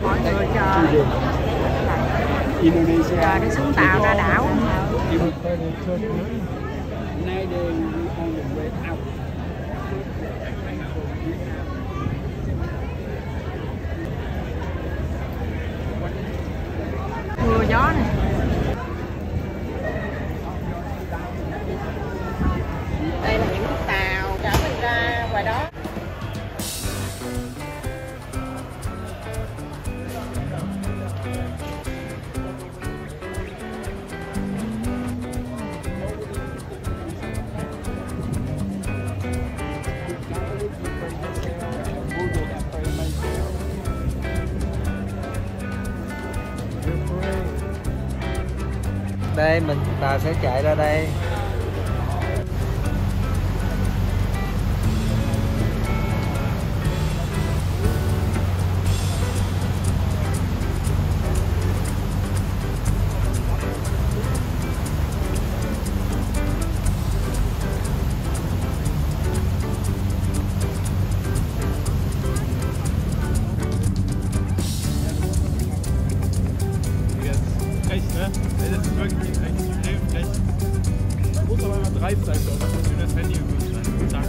Mọi người chờ đi xuống tàu ra đảo. Mưa gió này. Đây là những chiếc tàu chở mình ra ngoài đó. Đây mình tàu sẽ chạy ra đây. Das ist wirklich extrem frech. Man muss aber immer dreist sein, glaube ich, wenn das Handy übrigens sein.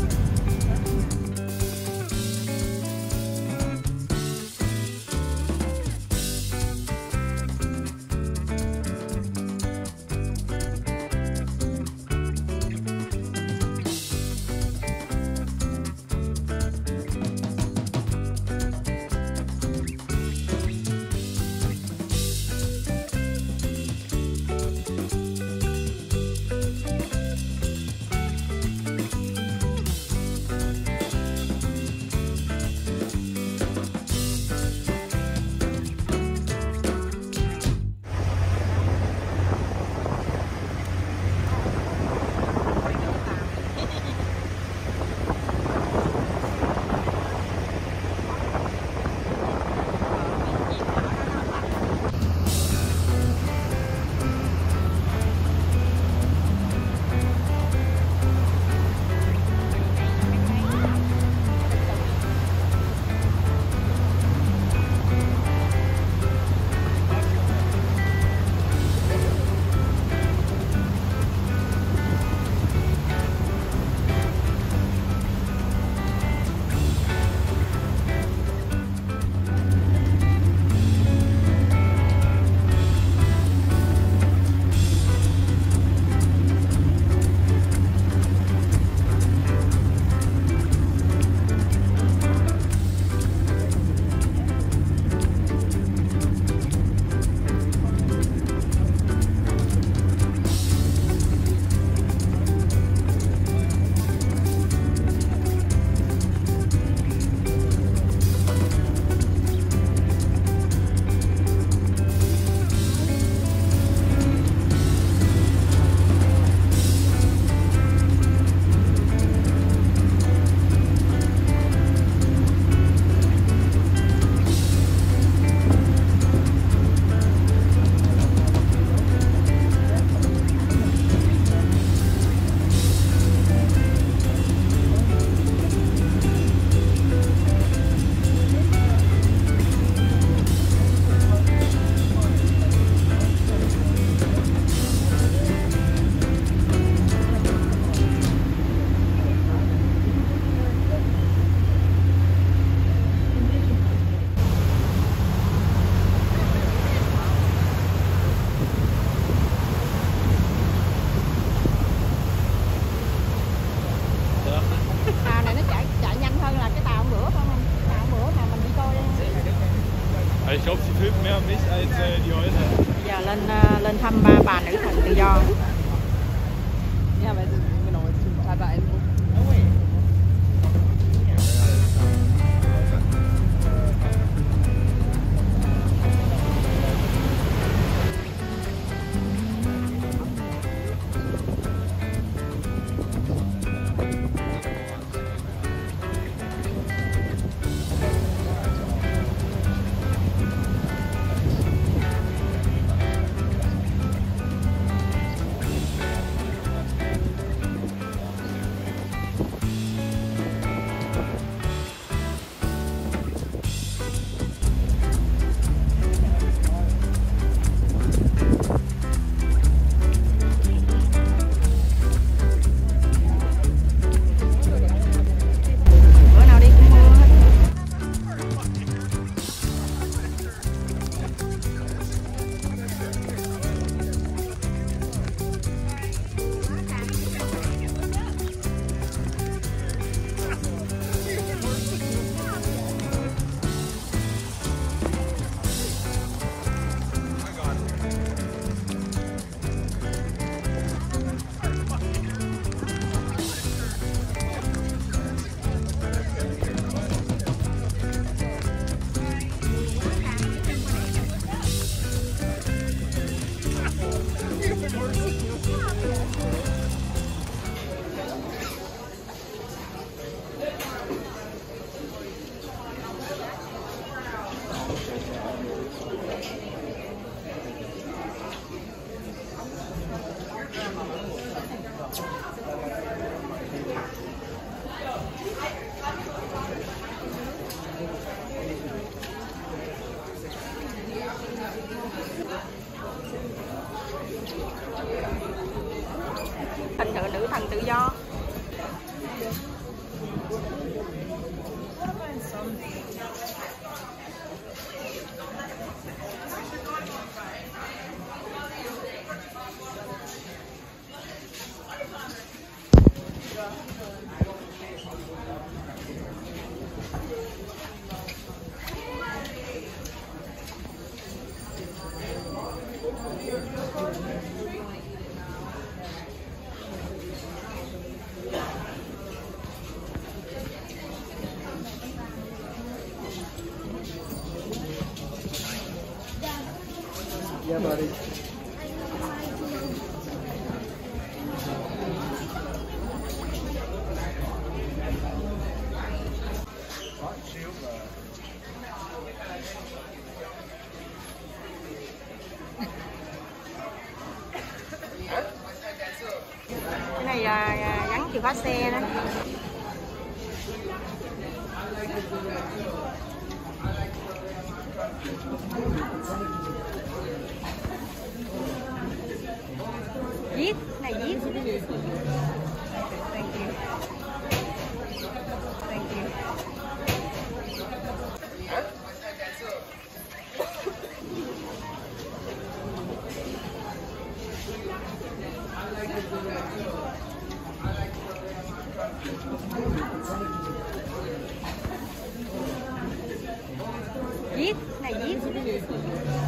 Ich glaube, sie filmen mehr mich als die Häuser. Bây giờ lên thăm ba bà nữ thần tự do. Ja, weil sie, genau, jetzt sind gerade ein. Hình tượng nữ thần tự do. Dạ bà đi. Cái này gắn chìa khóa xe đó. Viết, này viết. Thank you. Thank you. Viết, này viết.